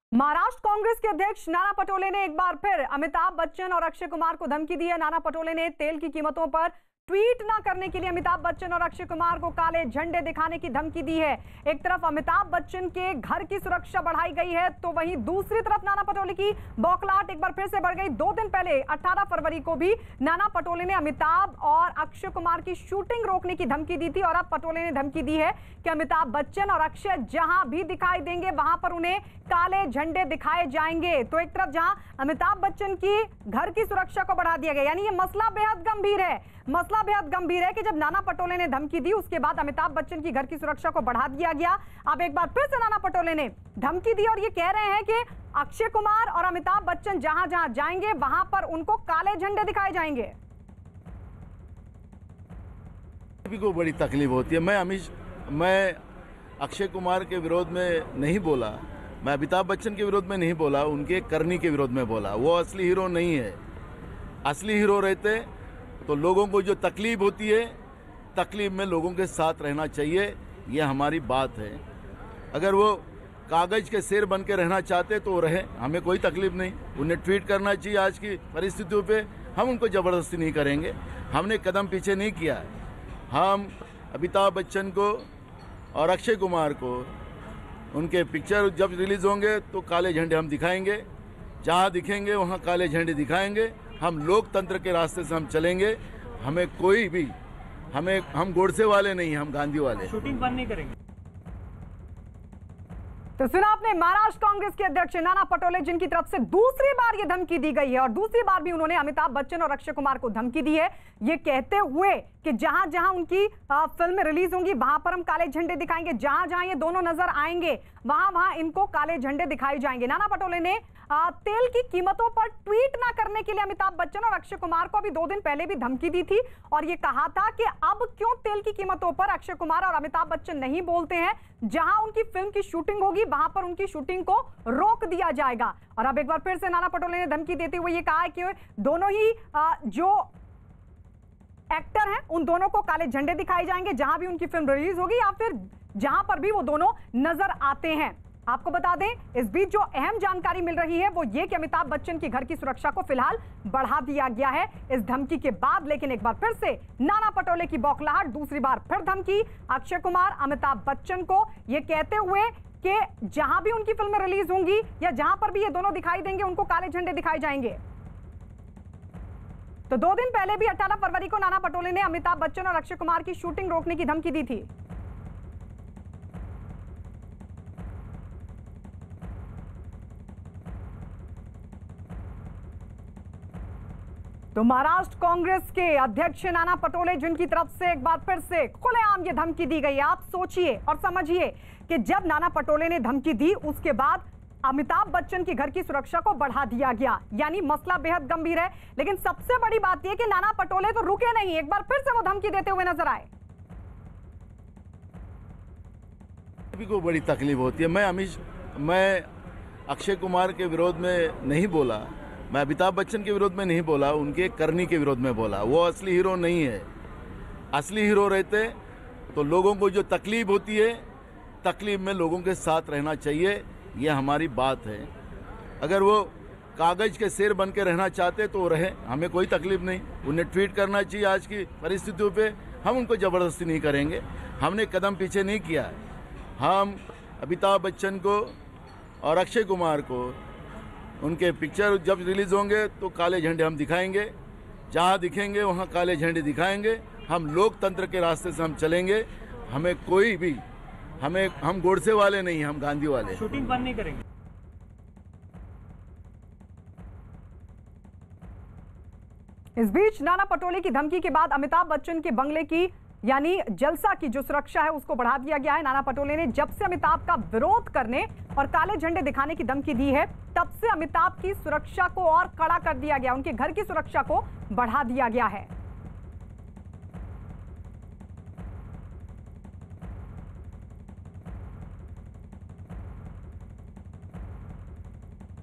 महाराष्ट्र कांग्रेस के अध्यक्ष नाना पटोले ने एक बार फिर अमिताभ बच्चन और अक्षय कुमार को धमकी दी है। नाना पटोले ने तेल की कीमतों पर ट्वीट ना करने के लिए अमिताभ बच्चन और अक्षय कुमार को काले झंडे दिखाने की धमकी दी है। एक तरफ अमिताभ बच्चन के घर की सुरक्षा बढ़ाई गई है, तो वहीं दूसरी तरफ नाना पटोले की बौखलाहट एक बार फिर से बढ़ गई। 2 दिन पहले 18 फरवरी को भी नाना पटोले ने अमिताभ और अक्षय कुमार की शूटिंग रोकने की धमकी दी थी और अब पटोले ने धमकी दी है कि अमिताभ बच्चन और अक्षय जहां भी दिखाई देंगे वहां पर उन्हें काले झंडे दिखाए जाएंगे। तो एक तरफ जहां अमिताभ बच्चन की घर की सुरक्षा को बढ़ा दिया गया, यानी ये मसला बेहद गंभीर है। मसला बेहद गंभीर है कि जब नाना पटोले ने धमकी दी उसके बाद अमिताभ बच्चन की घर की सुरक्षा को बढ़ा दिया गया। अब एक बार फिर से नाना पटोले ने धमकी दी और ये कह रहे हैं कि अक्षय कुमार और अमिताभ बच्चन जहां जहां जाएंगे वहां पर उनको काले झंडे दिखाए जाएंगे। सभी को बड़ी तकलीफ होती है। मैं अक्षय कुमार के विरोध में नहीं बोला, मैं अमिताभ बच्चन के विरोध में नहीं बोला, उनके करनी के विरोध में बोला। वो असली हीरो नहीं है। असली हीरो रहते तो लोगों को जो तकलीफ होती है, तकलीफ में लोगों के साथ रहना चाहिए, ये हमारी बात है। अगर वो कागज़ के शेर बन के रहना चाहते तो रहे, हमें कोई तकलीफ नहीं। उन्हें ट्वीट करना चाहिए। आज की परिस्थितियों पे हम उनको ज़बरदस्ती नहीं करेंगे। हमने कदम पीछे नहीं किया है। हम अमिताभ बच्चन को और अक्षय कुमार को उनके पिक्चर जब रिलीज़ होंगे तो काले झंडे हम दिखाएंगे। जहाँ दिखेंगे वहाँ काले झंडे दिखाएंगे। हम लोकतंत्र के रास्ते से हम चलेंगे। हमें कोई भी हम गोडसे वाले नहीं, हम गांधी वाले। शूटिंग बंद नहीं करेंगे। तो सुना आपने महाराष्ट्र कांग्रेस के अध्यक्ष नाना पटोले, जिनकी तरफ से दूसरी बार ये धमकी दी गई है और दूसरी बार भी उन्होंने अमिताभ बच्चन और अक्षय कुमार को धमकी दी है, ये कहते हुए कि जहां जहां उनकी फिल्म रिलीज होंगी वहां पर हम काले झंडे दिखाएंगे। जहां जहां ये दोनों नजर आएंगे वहां वहां इनको काले झंडे दिखाए जाएंगे। नाना पटोले ने तेल की कीमतों पर ट्वीट ना करने के लिए अमिताभ बच्चन और अक्षय कुमार को अभी 2 दिन पहले भी धमकी दी थी और ये कहा था कि अब क्यों तेल की कीमतों पर अक्षय कुमार और अमिताभ बच्चन नहीं बोलते हैं। जहां उनकी फिल्म की शूटिंग होगी वहां पर उनकी शूटिंग को रोक दिया जाएगा। और अब एक बार फिर से नाना पटोले ने धमकी देते हुए ये कहा है कि दोनों ही जो एक्टर हैं उन दोनों को काले झंडे दिखाए जाएंगे जहां भी उनकी फिल्म रिलीज होगी या फिर जहां पर भी वो दोनों नजर आते हैं। आपको बता दें, इस बीच जो अहम जानकारी मिल रही है वो ये कि अमिताभ बच्चन की घर की सुरक्षा को फिलहाल बढ़ा दिया गया है इस धमकी के बाद। लेकिन एक बार फिर से नाना पटोले की बौखलाहट, दूसरी बार फिर धमकी अक्षय कुमार अमिताभ बच्चन को, ये कहते हुए कि जहां भी उनकी फिल्में रिलीज होंगी या जहां पर भी ये दोनों दिखाई देंगे उनको काले झंडे दिखाए जाएंगे। तो 2 दिन पहले भी 18 फरवरी को नाना पटोले ने अमिताभ बच्चन और अक्षय कुमार की शूटिंग रोकने की धमकी दी थी। तो महाराष्ट्र कांग्रेस के अध्यक्ष नाना पटोले, जिनकी तरफ से एक बार फिर से खुलेआम ये धमकी दी गई है। आप सोचिए और समझिए कि जब नाना पटोले ने धमकी दी उसके बाद अमिताभ बच्चन की घर की सुरक्षा को बढ़ा दिया गया, यानी मसला बेहद गंभीर है। लेकिन सबसे बड़ी बात यह कि नाना पटोले तो रुके नहीं, एक बार फिर से वो धमकी देते हुए नजर आए। सभी को बड़ी तकलीफ होती है। मैं अक्षय कुमार के विरोध में नहीं बोला, मैं अमिताभ बच्चन के विरोध में नहीं बोला, उनके करनी के विरोध में बोला। वो असली हीरो नहीं है। असली हीरो रहते तो लोगों को जो तकलीफ होती है, तकलीफ में लोगों के साथ रहना चाहिए, ये हमारी बात है। अगर वो कागज़ के शेर बन के रहना चाहते तो रहे, हमें कोई तकलीफ नहीं। उन्हें ट्वीट करना चाहिए। आज की परिस्थितियों पे हम उनको ज़बरदस्ती नहीं करेंगे। हमने कदम पीछे नहीं किया है। हम अमिताभ बच्चन को और अक्षय कुमार को उनके पिक्चर जब रिलीज़ होंगे तो काले झंडे हम दिखाएंगे। जहाँ दिखेंगे वहाँ काले झंडे दिखाएंगे। हम लोकतंत्र के रास्ते से हम चलेंगे। हमें कोई भी हम गोडसे वाले नहीं, हम गांधी वाले। शूटिंग बंद नहीं करेंगे। इस बीच नाना पटोले की धमकी के बाद अमिताभ बच्चन के बंगले की यानी जलसा की जो सुरक्षा है उसको बढ़ा दिया गया है। नाना पटोले ने जब से अमिताभ का विरोध करने और काले झंडे दिखाने की धमकी दी है तब से अमिताभ की सुरक्षा को और कड़ा कर दिया गया, उनके घर की सुरक्षा को बढ़ा दिया गया है।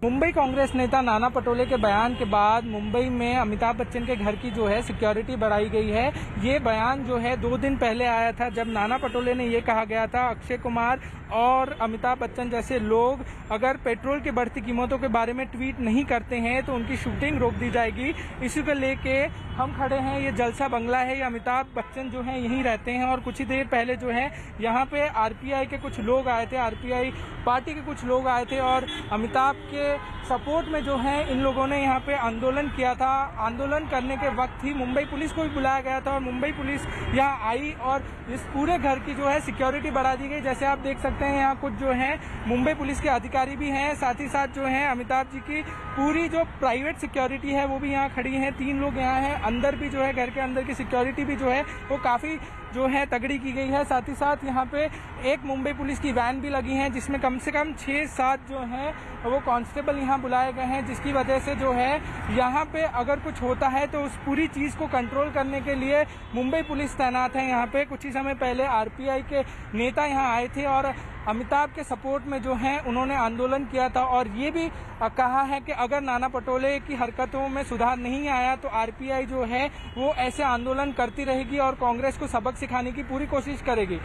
मुंबई कांग्रेस नेता नाना पटोले के बयान के बाद मुंबई में अमिताभ बच्चन के घर की जो है सिक्योरिटी बढ़ाई गई है। ये बयान जो है 2 दिन पहले आया था, जब नाना पटोले ने ये कहा गया था अक्षय कुमार और अमिताभ बच्चन जैसे लोग अगर पेट्रोल की बढ़ती कीमतों के बारे में ट्वीट नहीं करते हैं तो उनकी शूटिंग रोक दी जाएगी। इसी को लेके हम खड़े हैं। ये जलसा बंगला है, ये अमिताभ बच्चन जो है यहीं रहते हैं और कुछ ही देर पहले जो है यहाँ पे आरपीआई के कुछ लोग आए थे, आरपीआई पार्टी के कुछ लोग आए थे और अमिताभ के सपोर्ट में जो है इन लोगों ने यहाँ पे आंदोलन किया था। आंदोलन करने के वक्त ही मुंबई पुलिस को भी बुलाया गया था और मुंबई पुलिस यहाँ आई और इस पूरे घर की जो है सिक्योरिटी बढ़ा दी गई। जैसे आप देख सकते हैं यहाँ कुछ जो है मुंबई पुलिस के अधिकारी भी हैं, साथ ही साथ जो है अमिताभ जी की पूरी जो प्राइवेट सिक्योरिटी है वो भी यहाँ खड़ी है। 3 लोग यहाँ हैं। अंदर भी जो है घर के अंदर की सिक्योरिटी भी जो है वो काफ़ी जो है तगड़ी की गई है। साथ ही साथ यहाँ पे एक मुंबई पुलिस की वैन भी लगी है जिसमें कम से कम 6-7 जो हैं वो कांस्टेबल यहाँ बुलाए गए हैं, जिसकी वजह से जो है यहाँ पे अगर कुछ होता है तो उस पूरी चीज़ को कंट्रोल करने के लिए मुंबई पुलिस तैनात है यहाँ पे। कुछ ही समय पहले आरपीआई के नेता यहाँ आए थे और अमिताभ के सपोर्ट में जो है उन्होंने आंदोलन किया था और ये भी कहा है कि अगर नाना पटोले की हरकतों में सुधार नहीं आया तो आरपीआई जो है वो ऐसे आंदोलन करती रहेगी और कांग्रेस को सबक सिखाने की पूरी कोशिश करेगी।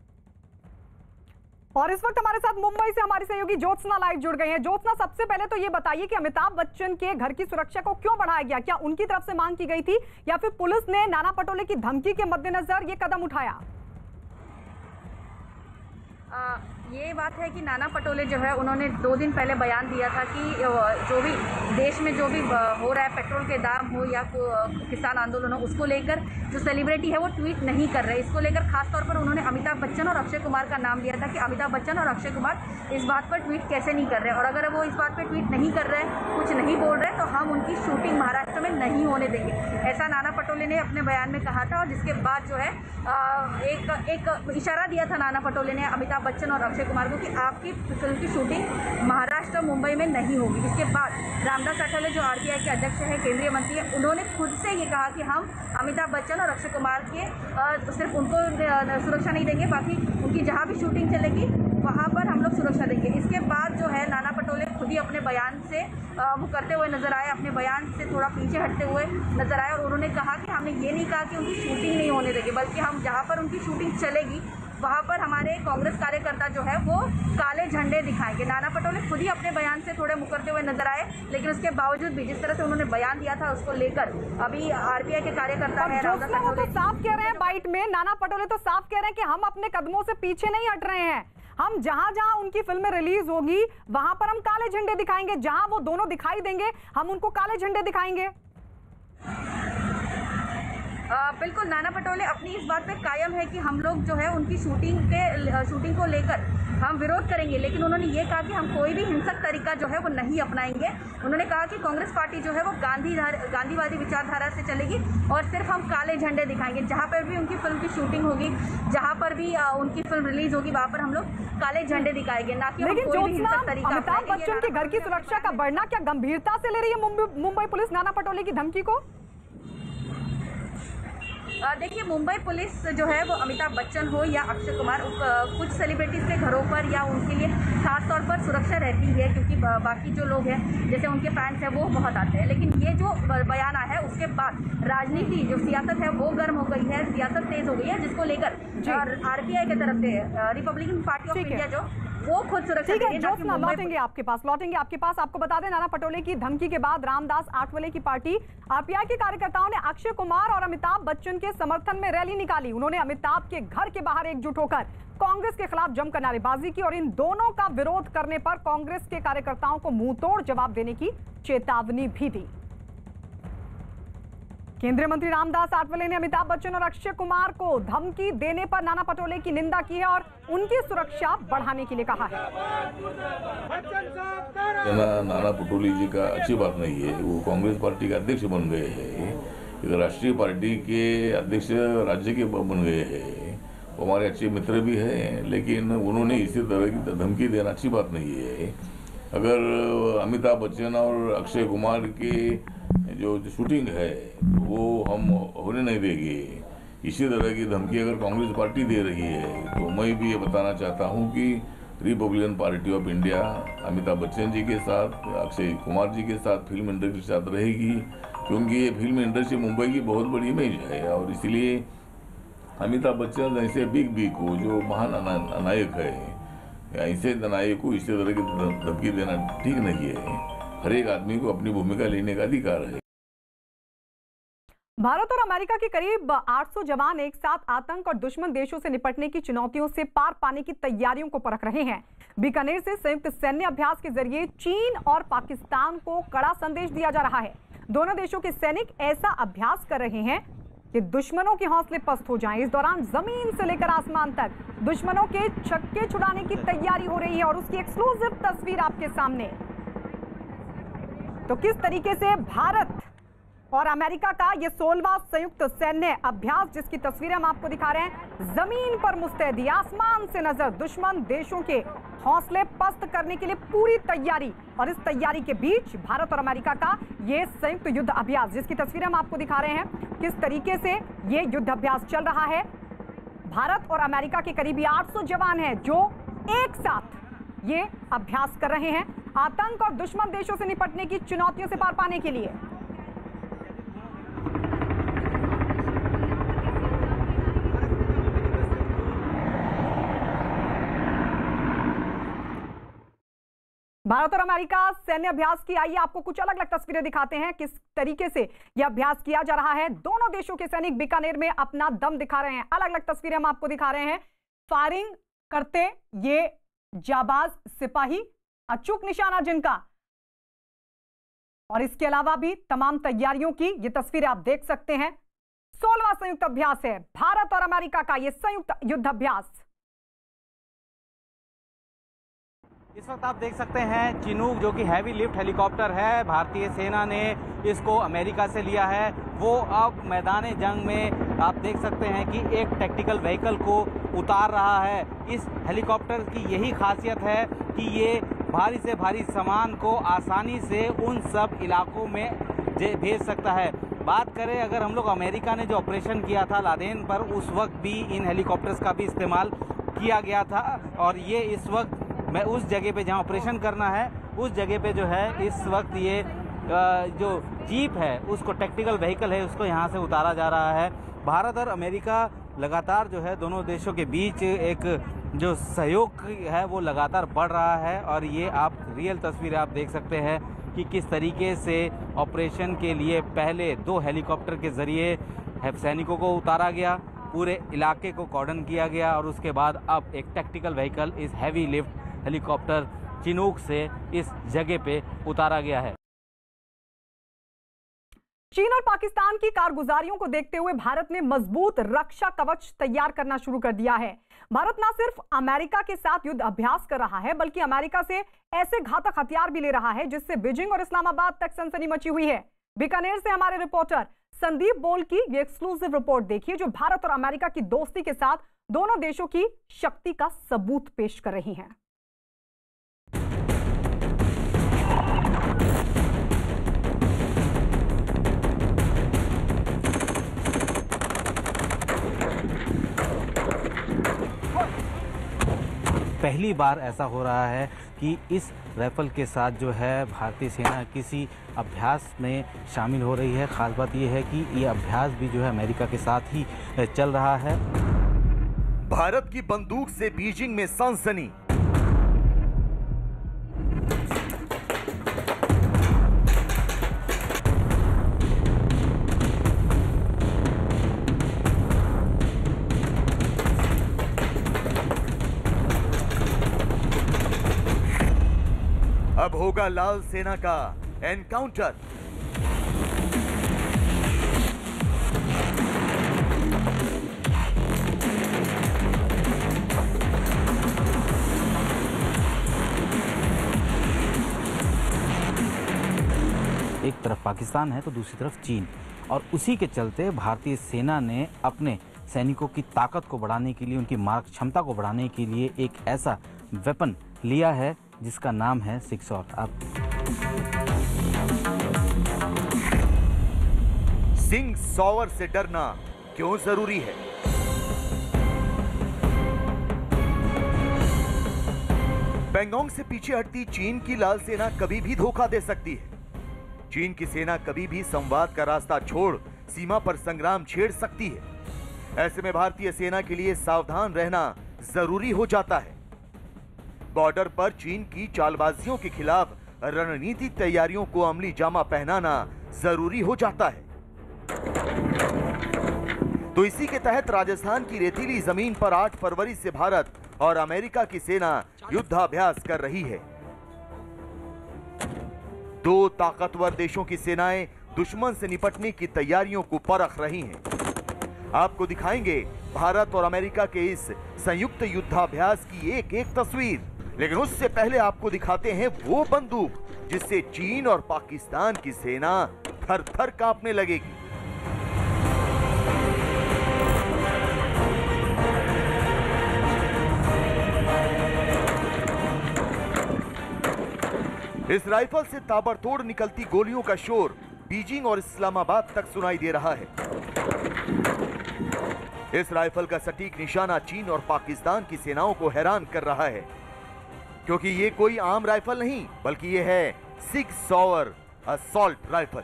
और इस वक्त हमारे साथ मुंबई से हमारी सहयोगी ज्योत्सना लाइव जुड़ गई हैं। ज्योत्सना, सबसे पहले तो ये बताइए कि अमिताभ बच्चन के घर की सुरक्षा को क्यों बढ़ाया गया? क्या उनकी तरफ से मांग की गई थी या फिर पुलिस ने नाना पटोले की धमकी के मद्देनजर ये कदम उठाया? ये बात है कि नाना पटोले जो है उन्होंने 2 दिन पहले बयान दिया था कि जो भी देश में जो भी हो रहा है, पेट्रोल के दाम हो या किसान आंदोलन हो, उसको लेकर जो सेलिब्रिटी है वो ट्वीट नहीं कर रहे। इसको लेकर खास तौर पर उन्होंने अमिताभ बच्चन और अक्षय कुमार का नाम लिया था कि अमिताभ बच्चन और अक्षय कुमार इस बात पर ट्वीट कैसे नहीं कर रहे, और अगर वो इस बात पर ट्वीट नहीं कर रहे, कुछ नहीं बोल रहे, तो हम उनकी शूटिंग महाराष्ट्र में नहीं होने देंगे, ऐसा नाना पटोले ने अपने बयान में कहा था। और जिसके बाद जो है एक इशारा दिया था नाना पटोले ने अमिताभ बच्चन और अक्षय कुमार को कि आपकी फिल्म की शूटिंग महाराष्ट्र मुंबई में नहीं होगी। इसके बाद रामदास आठवले जो आरपीआई के अध्यक्ष हैं, केंद्रीय मंत्री हैं, उन्होंने खुद से ये कहा कि हम अमिताभ बच्चन और अक्षय कुमार के सिर्फ उनको सुरक्षा नहीं देंगे, बाकी उनकी जहाँ भी शूटिंग चलेगी वहाँ पर हम लोग सुरक्षा देंगे। इसके बाद जो है नाना पटोले खुद ही अपने बयान से वो करते हुए नजर आए, अपने बयान से थोड़ा पीछे हटते हुए नजर आए और उन्होंने कहा कि हमने ये नहीं कहा कि उनकी शूटिंग नहीं होने देंगे, बल्कि हम जहाँ पर उनकी शूटिंग चलेगी वहाँ पर हमारे कांग्रेस कार्यकर्ता जो है वो काले झंडे दिखाएंगे। नाना पटोले खुद ही अपने बयान से थोड़े मुकरते हुए नजर आए, लेकिन उसके बावजूद भी जिस तरह से उन्होंने बयान दिया था उसको लेकर अभी आरपीआई के कार्यकर्ता है रामदास आठवले तो साफ कह रहे हैं बाइट में, नाना पटोले तो साफ कह रहे हैं कि हम अपने कदमों से पीछे नहीं हट रहे हैं, हम जहां जहां उनकी फिल्में रिलीज होगी वहां पर हम काले झंडे दिखाएंगे, जहां वो दोनों दिखाई देंगे हम उनको काले झंडे दिखाएंगे। बिल्कुल, नाना पटोले अपनी इस बात पे कायम है कि हम लोग जो है उनकी शूटिंग को लेकर हम विरोध करेंगे, लेकिन उन्होंने ये कहा कि हम कोई भी हिंसक तरीका जो है वो नहीं अपनाएंगे। उन्होंने कहा कि कांग्रेस पार्टी जो है वो गांधीवादी विचारधारा से चलेगी और सिर्फ हम काले झंडे दिखाएंगे, जहाँ पर भी उनकी फिल्म की शूटिंग होगी, जहाँ पर भी उनकी फिल्म रिलीज होगी वहाँ पर हम लोग काले झंडे दिखाएंगे, ना कि लेकिन कोई भी हिंसक तरीका। अमिताभ बच्चन के घर की सुरक्षा का बढ़ना क्या गंभीरता से ले रही है मुंबई पुलिस नाना पटोले की धमकी को? देखिए, मुंबई पुलिस जो है वो अमिताभ बच्चन हो या अक्षय कुमार, कुछ सेलिब्रिटीज़ के घरों पर या उनके लिए खास तौर पर सुरक्षा रहती है, क्योंकि बाकी जो लोग हैं जैसे उनके फैंस हैं वो बहुत आते हैं। लेकिन ये जो बयान आया है उसके बाद राजनीति जो सियासत है वो गर्म हो गई है, सियासत तेज हो गई है, जिसको लेकर आरपीआई की तरफ से रिपब्लिकन पार्टी ऑफ इंडिया जो वो खुद सुरक्षा देगी। लौटेंगे आपके पास। आपको बता दें, नाना पटोले की धमकी के बाद रामदास आठवले की पार्टी आरपीआई के कार्यकर्ताओं ने अक्षय कुमार और अमिताभ बच्चन के समर्थन में रैली निकाली। उन्होंने अमिताभ के घर के बाहर एकजुट होकर कांग्रेस के खिलाफ जमकर नारेबाजी की और इन दोनों का विरोध करने पर कांग्रेस के कार्यकर्ताओं को मुंहतोड़ जवाब देने की चेतावनी भी दी। केंद्रीय मंत्री रामदास आठवले ने अमिताभ बच्चन और अक्षय कुमार को धमकी देने पर नाना पटोले की निंदा की है और उनकी सुरक्षा बढ़ाने के लिए कहा है। नाना पटोले जी का अच्छी बात नहीं है, वो कांग्रेस पार्टी के अध्यक्ष बन गए हैं, एक राष्ट्रीय पार्टी के अध्यक्ष राज्य के बन गए हैं, वो हमारे अच्छे मित्र भी हैं, लेकिन उन्होंने इसी तरह की धमकी देना अच्छी बात नहीं है। अगर अमिताभ बच्चन और अक्षय कुमार की जो शूटिंग है वो हम होने नहीं देंगे, इसी तरह की धमकी अगर कांग्रेस पार्टी दे रही है तो मैं भी ये बताना चाहता हूँ कि Republican party of India Amitabh Bachchan ji के साथ, अक्षय कुमार जी के साथ, फिल्म इंडस्ट्री के साथ रहेगी, क्योंकि ये फिल्म इंडस्ट्री मुंबई की बहुत बड़ी इमेज है और इसलिए अमिताभ बच्चन ऐसे बिग बी को जो महान नायक है, ऐसे नायक को इसी तरह की धमकी देना ठीक नहीं है। हर एक आदमी को अपनी भूमिका लेने का अधिकार है। भारत और अमेरिका के करीब 800 जवान एक साथ आतंक और दुश्मन देशों से निपटने की चुनौतियों से पार पाने की तैयारियों को परख रहे हैं। बीकानेर से संयुक्त सैन्य अभ्यास के जरिए चीन और पाकिस्तान को कड़ा संदेश दिया जा रहा है। दोनों देशों के सैनिक ऐसा अभ्यास कर रहे हैं कि दुश्मनों के हौसले पस्त हो जाएं। इस दौरान जमीन से लेकर आसमान तक दुश्मनों के छक्के छुड़ाने की तैयारी हो रही है और उसकी एक्सक्लूसिव तस्वीर आपके सामने। तो किस तरीके से भारत और अमेरिका का ये 16वां संयुक्त सैन्य अभ्यास, जिसकी तस्वीरें हम आपको दिखा रहे हैं, जमीन पर मुस्तैदी, आसमान से नजर, दुश्मन देशों के हौसले पस्त करने के लिए पूरी तैयारी। और इस तैयारी के बीच भारत और अमेरिका का ये संयुक्त युद्ध अभ्यास, जिसकी तस्वीरें हम आपको दिखा रहे हैं, किस तरीके से ये युद्ध अभ्यास चल रहा है। भारत और अमेरिका के करीबी 800 जवान हैं जो एक साथ ये अभ्यास कर रहे हैं आतंक और दुश्मन देशों से निपटने की चुनौतियों से पार पाने के लिए। भारत और अमेरिका सैन्य अभ्यास की, आइए आपको कुछ अलग अलग तस्वीरें दिखाते हैं किस तरीके से यह अभ्यास किया जा रहा है। दोनों देशों के सैनिक बीकानेर में अपना दम दिखा रहे हैं। अलग अलग तस्वीरें हम आपको दिखा रहे हैं। फायरिंग करते ये जाबाज सिपाही, अचूक निशाना जिनका, और इसके अलावा भी तमाम तैयारियों की ये तस्वीरें आप देख सकते हैं। 16वां संयुक्त अभ्यास है भारत और अमेरिका का ये संयुक्त युद्ध अभ्यास। इस वक्त आप देख सकते हैं चिनूक, जो कि हैवी लिफ्ट हेलीकॉप्टर है, भारतीय सेना ने इसको अमेरिका से लिया है। वो अब मैदान जंग में आप देख सकते हैं कि एक टैक्टिकल व्हीकल को उतार रहा है। इस हेलीकॉप्टर की यही खासियत है कि ये भारी से भारी सामान को आसानी से उन सब इलाकों में भेज सकता है। बात करें अगर हम लोग अमेरिका ने जो ऑपरेशन किया था लादेन पर, उस वक्त भी इन हेलीकॉप्टर्स का भी इस्तेमाल किया गया था। और ये इस वक्त मैं उस जगह पे जहां ऑपरेशन करना है, उस जगह पे जो है इस वक्त ये जो जीप है, उसको टैक्टिकल व्हीकल है, उसको यहां से उतारा जा रहा है। भारत और अमेरिका लगातार जो है दोनों देशों के बीच एक जो सहयोग है वो लगातार बढ़ रहा है। और ये आप रियल तस्वीरें आप देख सकते हैं कि किस तरीके से ऑपरेशन के लिए पहले 2 हेलीकॉप्टर के जरिए सैनिकों को उतारा गया, पूरे इलाके को कॉर्डन किया गया, और उसके बाद अब एक टैक्टिकल व्हीकल, इस हैवी लिफ्ट हेलीकॉप्टर चिनूक से इस जगह पे उतारा गया है। चीन और पाकिस्तान की कारगुजारियों को देखते हुए भारत ने मजबूत रक्षा कवच तैयार करना शुरू कर दिया है। भारत न सिर्फ अमेरिका के साथ युद्ध अभ्यास कर रहा है, बल्कि अमेरिका से ऐसे घातक हथियार भी ले रहा है जिससे बीजिंग और इस्लामाबाद तक सनसनी मची हुई है। बीकानेर से हमारे रिपोर्टर संदीप बोल की ये एक्सक्लूसिव रिपोर्ट देखिए, जो भारत और अमेरिका की दोस्ती के साथ दोनों देशों की शक्ति का सबूत पेश कर रही है। पहली बार ऐसा हो रहा है कि इस राइफल के साथ जो है भारतीय सेना किसी अभ्यास में शामिल हो रही है। खास बात यह है कि ये अभ्यास भी जो है अमेरिका के साथ ही चल रहा है। भारत की बंदूक से बीजिंग में सनसनी। अब होगा लाल सेना का एनकाउंटर। एक तरफ पाकिस्तान है तो दूसरी तरफ चीन, और उसी के चलते भारतीय सेना ने अपने सैनिकों की ताकत को बढ़ाने के लिए, उनकी मारक क्षमता को बढ़ाने के लिए एक ऐसा वेपन लिया है जिसका नाम है सिक्सॉर। अब सिंग सॉवर से डरना क्यों जरूरी है? पैंगोंग से पीछे हटती चीन की लाल सेना कभी भी धोखा दे सकती है। चीन की सेना कभी भी संवाद का रास्ता छोड़ सीमा पर संग्राम छेड़ सकती है। ऐसे में भारतीय सेना के लिए सावधान रहना जरूरी हो जाता है। बॉर्डर पर चीन की चालबाजियों के खिलाफ रणनीतिक तैयारियों को अमली जामा पहनाना जरूरी हो जाता है। तो इसी के तहत राजस्थान की रेतीली जमीन पर 8 फरवरी से भारत और अमेरिका की सेना युद्धाभ्यास कर रही है। दो ताकतवर देशों की सेनाएं दुश्मन से निपटने की तैयारियों को परख रही हैं। आपको दिखाएंगे भारत और अमेरिका के इस संयुक्त युद्धाभ्यास की एक एक तस्वीर, लेकिन उससे पहले आपको दिखाते हैं वो बंदूक जिससे चीन और पाकिस्तान की सेना थर थर कांपने लगेगी। इस राइफल से ताबड़तोड़ निकलती गोलियों का शोर बीजिंग और इस्लामाबाद तक सुनाई दे रहा है। इस राइफल का सटीक निशाना चीन और पाकिस्तान की सेनाओं को हैरान कर रहा है, क्योंकि ये कोई आम राइफल नहीं बल्कि ये है 6 सॉवर असॉल्ट राइफल।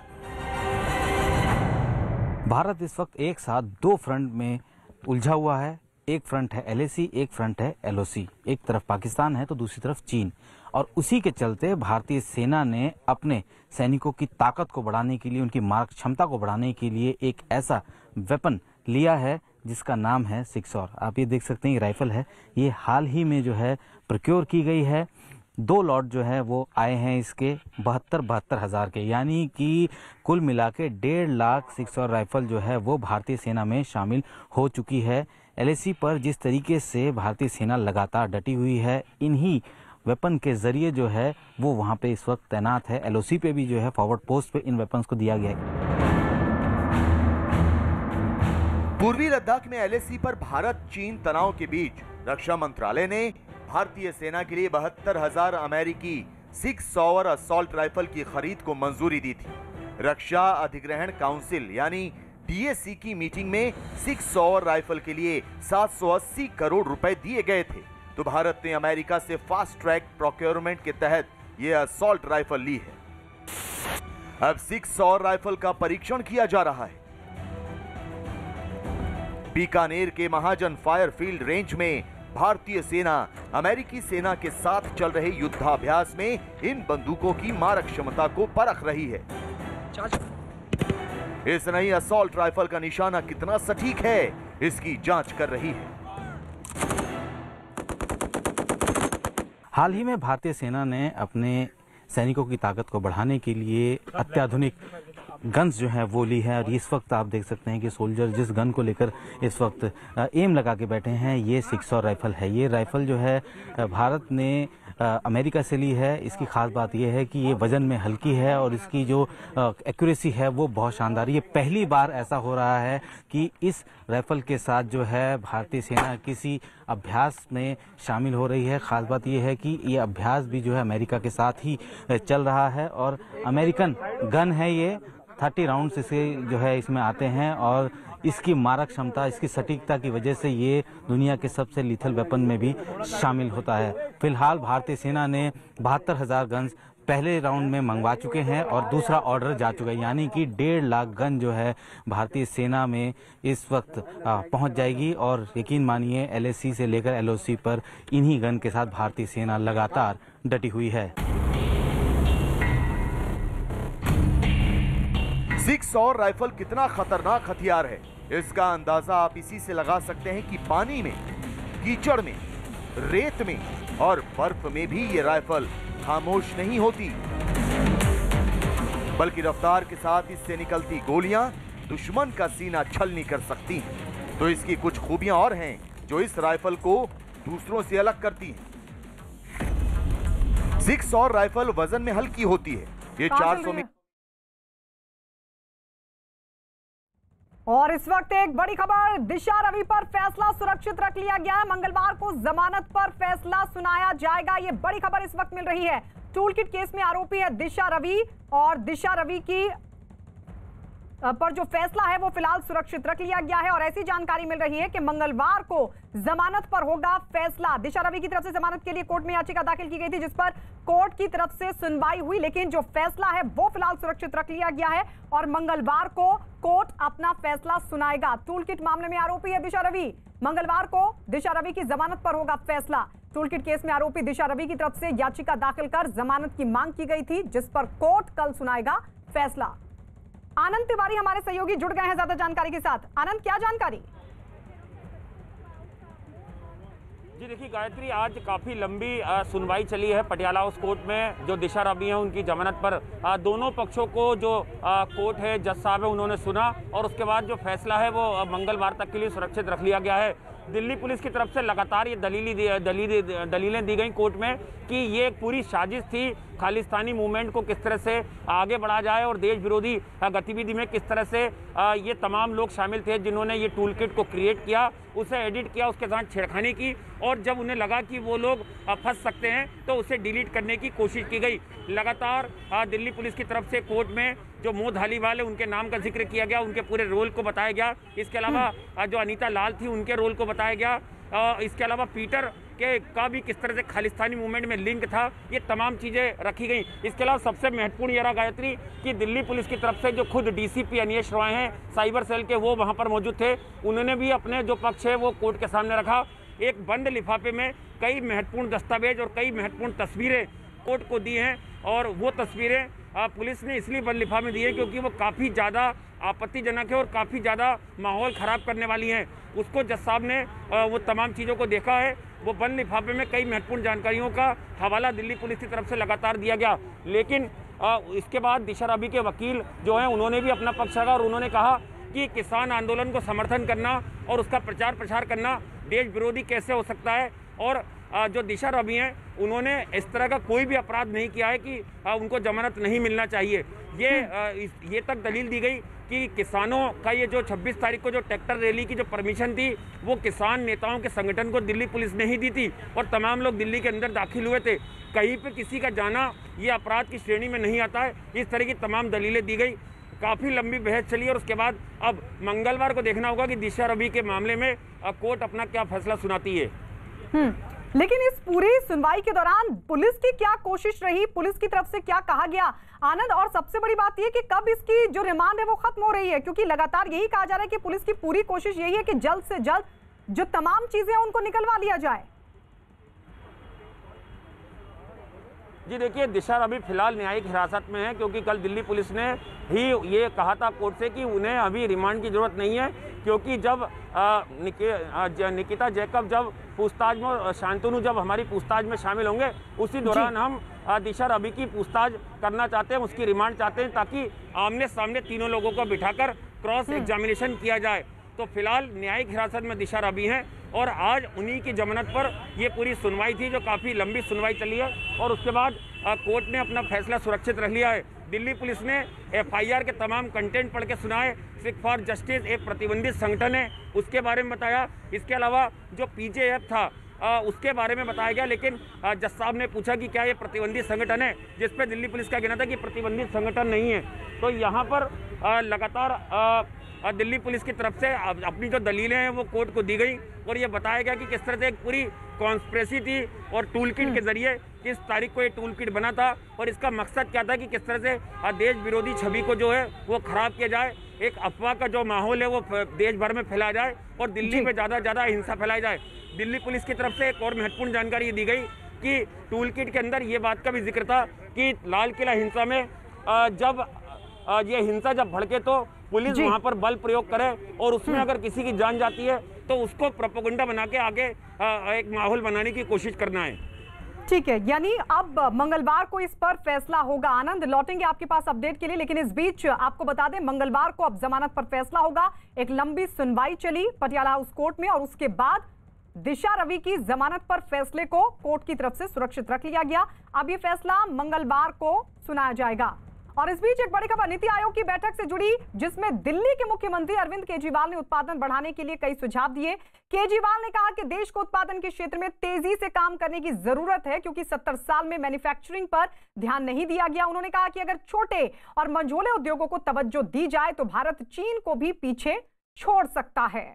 भारत इस वक्त एक साथ 2 फ्रंट में उलझा हुआ है। एक फ्रंट है LAC, एक फ्रंट है LOC। एक तरफ पाकिस्तान है तो दूसरी तरफ चीन, और उसी के चलते भारतीय सेना ने अपने सैनिकों की ताकत को बढ़ाने के लिए, उनकी मारक क्षमता को बढ़ाने के लिए एक ऐसा वेपन लिया है जिसका नाम है 6 सॉर। आप ये देख सकते हैं, ये राइफल है, ये हाल ही में जो है प्रोक्योर की गई है। 2 लॉट जो है वो आए हैं इसके 72 हज़ार के, यानी कि कुल मिला के 1.5 लाख 6 सॉर राइफल जो है वो भारतीय सेना में शामिल हो चुकी है। LAC पर जिस तरीके से भारतीय सेना लगातार डटी हुई है, इन्हीं वेपन के जरिए जो है वो वहाँ पे इस वक्त तैनात है। LOC पे भी जो है फॉरवर्ड पोस्ट पे इन वेपन्स को दिया गया है। पूर्वी लद्दाख में LAC पर भारत चीन तनाव के बीच रक्षा मंत्रालय ने भारतीय सेना के लिए 72,000 अमेरिकी 6 सॉवर असॉल्ट राइफल की खरीद को मंजूरी दी थी। रक्षा अधिग्रहण काउंसिल यानी DAC की मीटिंग में 6 सॉवर राइफल के लिए 780 करोड़ रुपए दिए गए थे। तो भारत ने अमेरिका से फास्ट ट्रैक प्रोक्योरमेंट के तहत यह असॉल्ट राइफल ली है। अब 6 सॉवर राइफल का परीक्षण किया जा रहा है। बीकानेर के महाजन फायरफील्ड रेंज में भारतीय सेना अमेरिकी सेना के साथ चल रहे युद्धाभ्यास में इन बंदूकों की मारक क्षमता को परख रही है। इस नई असॉल्ट राइफल का निशाना कितना सटीक है, इसकी जांच कर रही है। हाल ही में भारतीय सेना ने अपने सैनिकों की ताकत को बढ़ाने के लिए अत्याधुनिक गन्स जो है वो ली है, और इस वक्त आप देख सकते हैं कि सोल्जर जिस गन को लेकर इस वक्त एम लगा के बैठे हैं, ये 6 सॉर राइफल है। ये राइफल जो है भारत ने अमेरिका से ली है। इसकी खास बात यह है कि ये वजन में हल्की है और इसकी जो एक्यूरेसी है वो बहुत शानदार। ये पहली बार ऐसा हो रहा है कि इस राइफल के साथ जो है भारतीय सेना किसी अभ्यास में शामिल हो रही है। खास बात यह है कि ये अभ्यास भी जो है अमेरिका के साथ ही चल रहा है, और अमेरिकन गन है ये। 30 राउंड्स इसे जो है इसमें आते हैं, और इसकी मारक क्षमता, इसकी सटीकता की वजह से ये दुनिया के सबसे लीथल वेपन में भी शामिल होता है। फिलहाल भारतीय सेना ने 72,000 गन्स पहले राउंड में मंगवा चुके हैं और दूसरा ऑर्डर जा चुका है, यानी कि 1.5 लाख गन जो है भारतीय सेना में इस वक्त पहुंच जाएगी। और यकीन मानिए LAC से लेकर LOC पर इन्हीं गन के साथ भारतीय सेना लगातार डटी हुई है। 6 सॉवर राइफल कितना खतरनाक हथियार है, इसका अंदाजा आप इसी से लगा सकते हैं कि पानी में, कीचड़ में, रेत में और बर्फ में भी ये राइफल खामोश नहीं होती, बल्कि रफ्तार के साथ इससे निकलती गोलियां दुश्मन का सीना छलनी कर सकती हैं। तो इसकी कुछ खूबियां और हैं जो इस राइफल को दूसरों से अलग करती हैं। 6 सॉवर राइफल वजन में हल्की होती है। ये 400 मीटर। और इस वक्त एक बड़ी खबर, दिशा रवि पर फैसला सुरक्षित रख लिया गया है। मंगलवार को जमानत पर फैसला सुनाया जाएगा, ये बड़ी खबर इस वक्त मिल रही है। टूलकिट केस में आरोपी है दिशा रवि, और दिशा रवि की पर जो फैसला है वो फिलहाल सुरक्षित रख लिया गया है और ऐसी जानकारी मिल रही है कि मंगलवार को जमानत पर होगा फैसला। दिशा रवि की तरफ से जमानत के लिए कोर्ट में याचिका दाखिल की गई थी, जिस पर कोर्ट की तरफ से सुनवाई हुई, लेकिन जो फैसला है वो फिलहाल सुरक्षित रख लिया गया है और मंगलवार को कोर्ट अपना फैसला सुनाएगा। टूलकिट मामले में आरोपी है दिशा रवि। मंगलवार को दिशा रवि की जमानत पर होगा फैसला। टूलकिट केस में आरोपी दिशा रवि की तरफ से याचिका दाखिल कर जमानत की मांग की गई थी, जिस पर कोर्ट कल सुनाएगा फैसला। आनंद तिवारी हमारे सहयोगी जुड़ गए हैं ज्यादा जानकारी के साथ। आनंद, क्या जानकारी? जी देखिए गायत्री, आज काफ़ी लंबी सुनवाई चली है पटियाला हाउस कोर्ट में। जो दिशा रवि हैं उनकी जमानत पर दोनों पक्षों को जो कोर्ट है, जज साहब है, उन्होंने सुना और उसके बाद जो फैसला है वो मंगलवार तक के लिए सुरक्षित रख लिया गया है। दिल्ली पुलिस की तरफ से लगातार ये दलीलें दी गई कोर्ट में कि ये एक पूरी साजिश थी, खालिस्तानी मूवमेंट को किस तरह से आगे बढ़ा जाए और देश विरोधी गतिविधि में किस तरह से ये तमाम लोग शामिल थे जिन्होंने ये टूल किट को क्रिएट किया, उसे एडिट किया, उसके साथ छेड़खानी की और जब उन्हें लगा कि वो लोग फंस सकते हैं तो उसे डिलीट करने की कोशिश की गई। लगातार दिल्ली पुलिस की तरफ से कोर्ट में जो मोह धालीवाल है उनके नाम का जिक्र किया गया, उनके पूरे रोल को बताया गया। इसके अलावा जो अनीता लाल थी उनके रोल को बताया गया। इसके अलावा पीटर का भी किस तरह से खालिस्तानी मूवमेंट में लिंक था, ये तमाम चीज़ें रखी गई। इसके अलावा सबसे महत्वपूर्ण ये रहा गायत्री कि दिल्ली पुलिस की तरफ से जो खुद डीसीपी अनियेश रॉय हैं साइबर सेल के, वो वहाँ पर मौजूद थे। उन्होंने भी अपने जो पक्ष है वो कोर्ट के सामने रखा। एक बंद लिफाफे में कई महत्वपूर्ण दस्तावेज और कई महत्वपूर्ण तस्वीरें कोर्ट को दी हैं और वो तस्वीरें पुलिस ने इसलिए बंद लिफाफे में दी है क्योंकि वो काफ़ी ज़्यादा आपत्तिजनक है और काफ़ी ज़्यादा माहौल ख़राब करने वाली हैं। उसको जज साहब ने वो तमाम चीज़ों को देखा है। वो बंद लिफाफे में कई महत्वपूर्ण जानकारियों का हवाला दिल्ली पुलिस की तरफ से लगातार दिया गया, लेकिन इसके बाद दिशा रवि के वकील जो हैं उन्होंने भी अपना पक्ष रखा और उन्होंने कहा कि किसान आंदोलन को समर्थन करना और उसका प्रचार प्रसार करना देश विरोधी कैसे हो सकता है। और जो दिशा रवि हैं उन्होंने इस तरह का कोई भी अपराध नहीं किया है कि उनको जमानत नहीं मिलना चाहिए। ये तक दलील दी गई कि किसानों का ये जो 26 तारीख को जो ट्रैक्टर रैली की जो परमिशन थी वो किसान नेताओं के संगठन को दिल्ली पुलिस ने ही दी थी और तमाम लोग दिल्ली के अंदर दाखिल हुए थे। कहीं पे किसी का जाना ये अपराध की श्रेणी में नहीं आता है। इस तरह की तमाम दलीलें दी गई। काफ़ी लंबी बहस चली और उसके बाद अब मंगलवार को देखना होगा कि दिशा रवि के मामले में कोर्ट अपना क्या फैसला सुनाती है। लेकिन इस पूरी सुनवाई के दौरान पुलिस की क्या कोशिश रही, पुलिस की तरफ से क्या कहा गया आनंद, और सबसे बड़ी बात यह कि कब इसकी जो रिमांड है वो खत्म हो रही है, क्योंकि लगातार यही कहा जा रहा है कि पुलिस की पूरी कोशिश यही है कि जल्द से जल्द जो तमाम चीजें हैं उनको निकलवा लिया जाए। जी देखिए, दिशा रवि फिलहाल न्यायिक हिरासत में है क्योंकि कल दिल्ली पुलिस ने ही ये कहा था कोर्ट से कि उन्हें अभी रिमांड की जरूरत नहीं है, क्योंकि जब निकिता जैकब जब पूछताछ में, शांतनु जब हमारी पूछताछ में शामिल होंगे उसी दौरान हम दिशा रवि की पूछताछ करना चाहते हैं, उसकी रिमांड चाहते हैं ताकि आमने सामने तीनों लोगों को बिठाकर क्रॉस एग्जामिनेशन किया जाए। तो फिलहाल न्यायिक हिरासत में दिशा रवि हैं और आज उन्हीं की जमानत पर ये पूरी सुनवाई थी जो काफ़ी लंबी सुनवाई चली है और उसके बाद कोर्ट ने अपना फैसला सुरक्षित रख लिया है। दिल्ली पुलिस ने एफआईआर के तमाम कंटेंट पढ़ के सुनाए। सिख फॉर जस्टिस एक प्रतिबंधित संगठन है, उसके बारे में बताया। इसके अलावा जो पीजेएफ था उसके बारे में बताया गया, लेकिन जज साहब ने पूछा कि क्या ये प्रतिबंधित संगठन है, जिस पर दिल्ली पुलिस का कहना था कि प्रतिबंधित संगठन नहीं है। तो यहाँ पर लगातार दिल्ली पुलिस की तरफ से अपनी जो दलीलें हैं वो कोर्ट को दी गई और ये बताया गया कि किस तरह से एक पूरी कॉन्स्पिरेसी थी और टूल किट के जरिए किस तारीख को ये टूल किट बना था और इसका मकसद क्या था कि किस तरह से देश विरोधी छवि को जो है वो खराब किया जाए, एक अफवाह का जो माहौल है वो देश भर में फैलाया जाए और दिल्ली में ज़्यादा हिंसा फैलाई जाए। दिल्ली पुलिस की तरफ से एक और महत्वपूर्ण जानकारी दी गई कि टूल किट के अंदर ये बात का भी जिक्र था कि लाल किला हिंसा में जब ये हिंसा जब भड़के तो पुलिस वहां पर बल प्रयोग करे और उसमें अगर किसी की जान जाती है तो उसको प्रोपेगेंडा बना के आगे एक माहौल बनाने की कोशिश करना है। ठीक है, यानी अब मंगलवार को इस पर फैसला होगा। आनंद, लौटेंगे आपके पास अपडेट के लिए, लेकिन इस बीच आपको बता दें मंगलवार को अब जमानत पर फैसला होगा। एक लंबी सुनवाई चली पटियाला हाउस कोर्ट में और उसके बाद दिशा रवि की जमानत पर फैसले को कोर्ट की तरफ से सुरक्षित रख लिया गया। अब ये फैसला मंगलवार को सुनाया जाएगा। और इस बीच एक बड़ी खबर नीति आयोग की बैठक से जुड़ी, जिसमें दिल्ली के मुख्यमंत्री अरविंद केजरीवाल ने उत्पादन बढ़ाने के लिए कई सुझाव दिए। केजरीवाल ने कहा कि देश को उत्पादन के क्षेत्र में तेजी से काम करने की जरूरत है, क्योंकि 70 साल में मैन्युफैक्चरिंग पर ध्यान नहीं दिया गया। उन्होंने कहा कि अगर छोटे और मंझोले उद्योगों को तवज्जो दी जाए तो भारत चीन को भी पीछे छोड़ सकता है।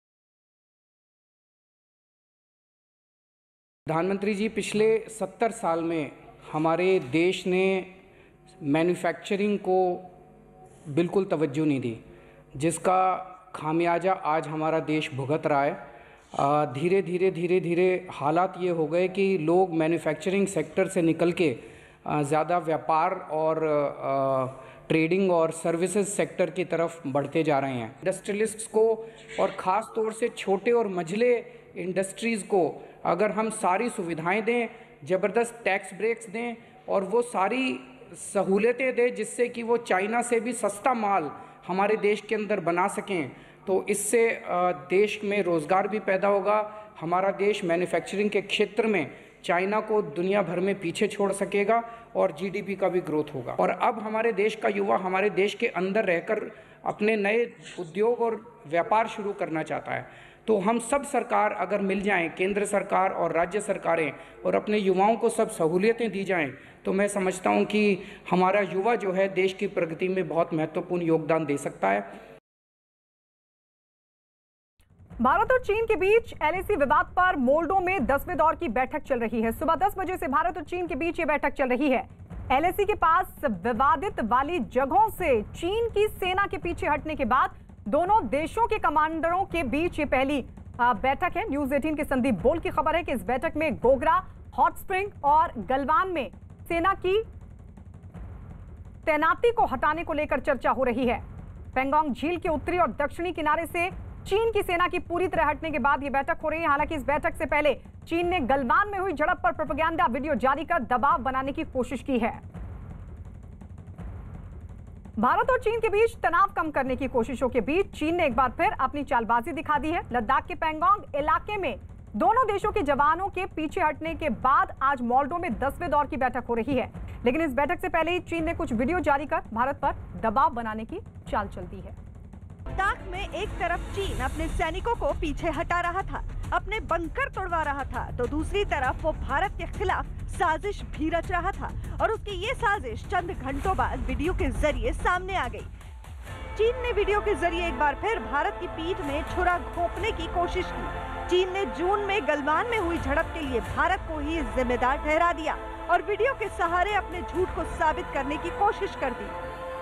प्रधानमंत्री जी, पिछले 70 साल में हमारे देश ने मैन्युफैक्चरिंग को बिल्कुल तवज्जो नहीं दी, जिसका खामियाजा आज हमारा देश भुगत रहा है। धीरे धीरे हालात ये हो गए कि लोग मैन्युफैक्चरिंग सेक्टर से निकल के ज़्यादा व्यापार और ट्रेडिंग और सर्विसेज सेक्टर की तरफ बढ़ते जा रहे हैं। इंडस्ट्रियलिस्ट्स को और ख़ास तौर से छोटे और मझले इंडस्ट्रीज़ को अगर हम सारी सुविधाएं दें, ज़बरदस्त टैक्स ब्रेक्स दें और वो सारी सहूलतें दें जिससे कि वो चाइना से भी सस्ता माल हमारे देश के अंदर बना सकें, तो इससे देश में रोज़गार भी पैदा होगा। हमारा देश मैन्युफैक्चरिंग के क्षेत्र में चाइना को दुनिया भर में पीछे छोड़ सकेगा और जीडीपी का भी ग्रोथ होगा। और अब हमारे देश का युवा हमारे देश के अंदर रहकर अपने नए उद्योग और व्यापार शुरू करना चाहता है। तो हम सब सरकार अगर मिल जाएं, केंद्र सरकार और राज्य सरकारें, और अपने युवाओं को सब सहूलियतें दी जाएं, तो मैं समझता हूं कि हमारा युवा जो है देश की प्रगति में बहुत महत्वपूर्ण योगदान दे सकता है। भारत और चीन के बीच एलएसी विवाद पर मोल्डो में 10वें दौर की बैठक चल रही है। सुबह 10 बजे से भारत और चीन के बीच ये बैठक चल रही है। एलएसी के पास विवादित वाली जगहों से चीन की सेना के पीछे हटने के बाद दोनों देशों के कमांडरों के बीच ये पहली बैठक है। न्यूज़ 18 के संदीप बोल की खबर है कि इस बैठक में गोगरा, हॉट स्प्रिंग और गलवान में सेना की तैनाती को हटाने को लेकर चर्चा हो रही है। पेंगोंग झील के उत्तरी और दक्षिणी किनारे से चीन की सेना की पूरी तरह हटने के बाद यह बैठक हो रही है। हालांकि इस बैठक से पहले चीन ने गलवान में हुई झड़प पर प्रोपेगेंडा वीडियो जारी कर दबाव बनाने की कोशिश की है। भारत और चीन के बीच तनाव कम करने की कोशिशों के बीच चीन ने एक बार फिर अपनी चालबाजी दिखा दी है। लद्दाख के पेंगोंग इलाके में दोनों देशों के जवानों के पीछे हटने के बाद आज मोल्डो में 10वें दौर की बैठक हो रही है। लेकिन इस बैठक से पहले ही चीन ने कुछ वीडियो जारी कर भारत पर दबाव बनाने की चाल चल दी है। लद्दाख में एक तरफ चीन अपने सैनिकों को पीछे हटा रहा था, अपने बंकर तोड़वा रहा था, तो दूसरी तरफ वो भारत के खिलाफ साजिश भी रच रहा था। और उसकी ये साजिश चंद घंटों बाद वीडियो के जरिए सामने आ गई। चीन ने वीडियो के जरिए एक बार फिर भारत की पीठ में छुरा घोंपने की कोशिश की। चीन ने जून में गलवान में हुई झड़प के लिए भारत को ही जिम्मेदार ठहरा दिया और वीडियो के सहारे अपने झूठ को साबित करने की कोशिश कर दी।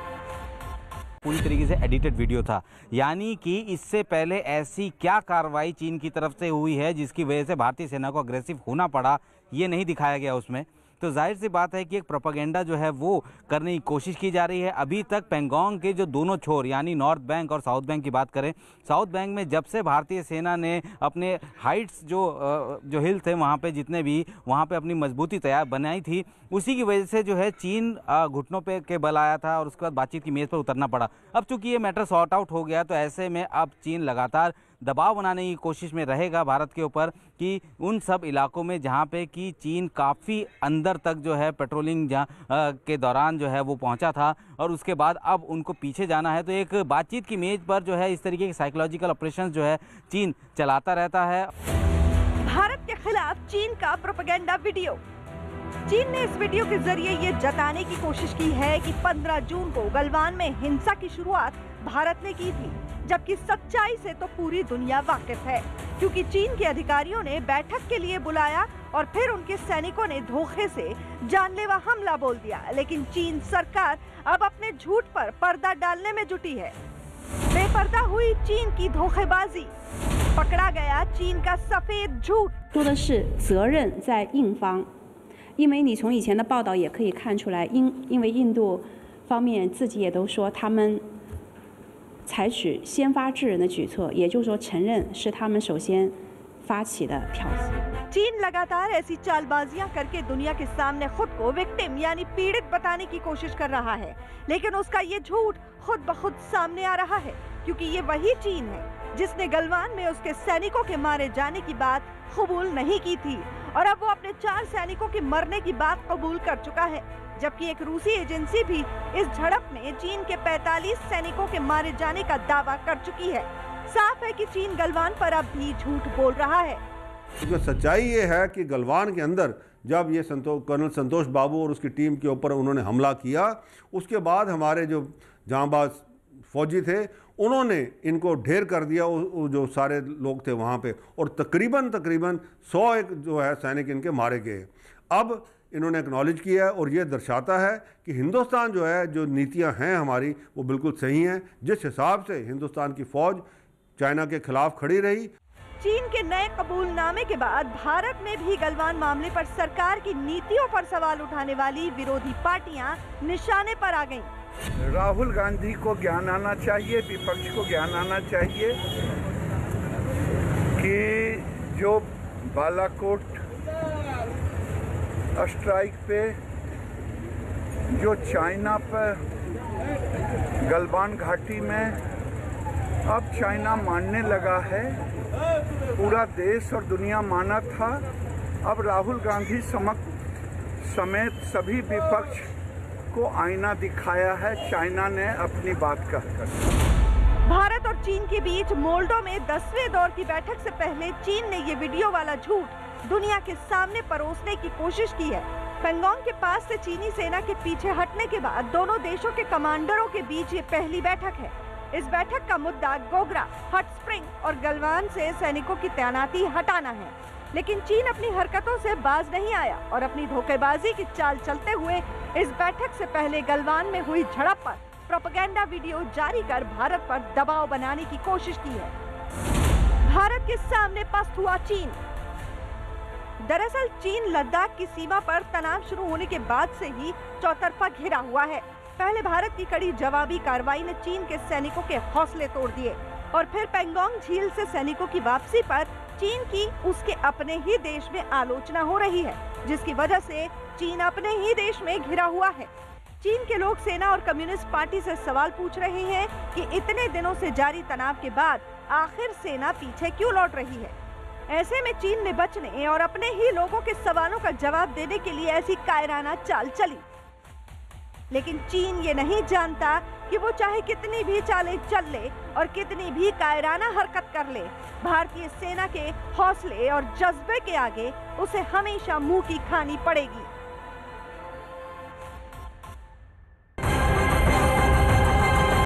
पूरी तरीके से एडिटेड वीडियो था, यानी कि इससे पहले ऐसी क्या कार्रवाई चीन की तरफ से हुई है जिसकी वजह से भारतीय सेना को अग्रेसिव होना पड़ा, ये नहीं दिखाया गया उसमें। तो जाहिर सी बात है कि एक प्रोपेगेंडा जो है वो करने की कोशिश की जा रही है। अभी तक पेंगोंग के जो दोनों छोर यानी नॉर्थ बैंक और साउथ बैंक की बात करें, साउथ बैंक में जब से भारतीय सेना ने अपने हाइट्स जो हिल थे वहाँ पे जितने भी वहाँ पे अपनी मजबूती तैयार बनाई थी, उसी की वजह से जो है चीन घुटनों पे के बल आया था और उसके बाद बातचीत की मेज़ पर उतरना पड़ा। अब चूंकि ये मैटर सॉर्ट आउट हो गया, तो ऐसे में अब चीन लगातार दबाव बनाने की कोशिश में रहेगा भारत के ऊपर कि उन सब इलाकों में जहाँ पे कि चीन काफ़ी अंदर तक जो है पेट्रोलिंग के दौरान जो है वो पहुँचा था और उसके बाद अब उनको पीछे जाना है। तो एक बातचीत की मेज पर जो है इस तरीके के साइकोलॉजिकल ऑपरेशन जो है चीन चलाता रहता है। भारत के खिलाफ चीन का प्रोपेगेंडा वीडियो। चीन ने इस वीडियो के जरिए ये जताने की कोशिश की है कि 15 जून को गलवान में हिंसा की शुरुआत भारत ने की थी, जबकि सच्चाई से तो पूरी दुनिया वाकिफ है, क्योंकि चीन के अधिकारियों ने बैठक के लिए बुलाया और फिर उनके सैनिकों ने धोखे से जानलेवा हमला बोल दिया। लेकिन चीन सरकार अब अपने झूठ पर पर्दा डालने में जुटी है। बेपर्दा हुई चीन की धोखेबाजी, पकड़ा गया चीन का सफेद झूठ। 说的是责任在印方，因为你从以前的报道也可以看出来，因为印度方面自己也都说他们采取先发制人的举措，也就是说承认是他们首先发起的挑衅。 चीन लगातार ऐसी चालबाजियां करके दुनिया के सामने खुद को विक्टिम यानी पीड़ित बताने की कोशिश कर रहा है, लेकिन उसका ये झूठ खुद ब खुद सामने आ रहा है, क्योंकि ये वही चीन है जिसने गलवान में उसके सैनिकों के मारे जाने की बात कबूल नहीं की थी और अब वो अपने 4 सैनिकों के मरने की बात कबूल कर चुका है। जबकि एक रूसी एजेंसी भी इस झड़प में चीन के 45 सैनिकों के मारे जाने का दावा कर चुकी है। साफ है कि चीन गलवान पर अब भी झूठ बोल रहा है। क्योंकि सच्चाई ये है कि गलवान के अंदर जब ये कर्नल संतोष बाबू और उसकी टीम के ऊपर उन्होंने हमला किया, उसके बाद हमारे जो जांबाज फौजी थे उन्होंने इनको ढेर कर दिया, जो सारे लोग थे वहाँ पे, और तकरीबन 100 जो है सैनिक इनके मारे गए। अब इन्होंने एक्नॉलेज किया है और ये दर्शाता है कि हिंदुस्तान जो है, जो नीतियाँ हैं हमारी, वो बिल्कुल सही हैं। जिस हिसाब से हिंदुस्तान की फ़ौज चाइना के खिलाफ खड़ी रही। चीन के नए कबूलनामे के बाद भारत में भी गलवान मामले पर सरकार की नीतियों पर सवाल उठाने वाली विरोधी पार्टियां निशाने पर आ गईं। राहुल गांधी को ज्ञान आना चाहिए, विपक्ष को ज्ञान आना चाहिए कि जो बालाकोट स्ट्राइक पे जो चाइना पर गलवान घाटी में अब चाइना मानने लगा है, पूरा देश और दुनिया माना था। अब राहुल गांधी समेत सभी विपक्ष को आईना दिखाया है चाइना ने अपनी बात कहकर। भारत और चीन के बीच मोल्डो में 10वें दौर की बैठक से पहले चीन ने ये वीडियो वाला झूठ दुनिया के सामने परोसने की कोशिश की है। पेंगोंग के पास से चीनी सेना के पीछे हटने के बाद दोनों देशों के कमांडरों के बीच ये पहली बैठक है। इस बैठक का मुद्दा गोगरा, हॉट स्प्रिंग और गलवान से सैनिकों की तैनाती हटाना है। लेकिन चीन अपनी हरकतों से बाज नहीं आया और अपनी धोखेबाजी की चाल चलते हुए इस बैठक से पहले गलवान में हुई झड़प पर प्रोपेगेंडा वीडियो जारी कर भारत पर दबाव बनाने की कोशिश की है। भारत के सामने पस्त हुआ चीन। दरअसल चीन लद्दाख की सीमा पर तनाव शुरू होने के बाद से ही चौतरफा घिरा हुआ है। पहले भारत की कड़ी जवाबी कार्रवाई ने चीन के सैनिकों के हौसले तोड़ दिए और फिर पेंगोंग झील से सैनिकों की वापसी पर चीन की उसके अपने ही देश में आलोचना हो रही है, जिसकी वजह से चीन अपने ही देश में घिरा हुआ है। चीन के लोग सेना और कम्युनिस्ट पार्टी से सवाल पूछ रहे हैं कि इतने दिनों से जारी तनाव के बाद आखिर सेना पीछे क्यों लौट रही है। ऐसे में चीन ने बचने और अपने ही लोगों के सवालों का जवाब देने के लिए ऐसी कायराना चाल चली। लेकिन चीन ये नहीं जानता कि वो चाहे कितनी भी चालें चल ले और कितनी भी कायराना हरकत कर ले, भारतीय सेना के हौसले और जज्बे के आगे उसे हमेशा मुंह की खानी पड़ेगी।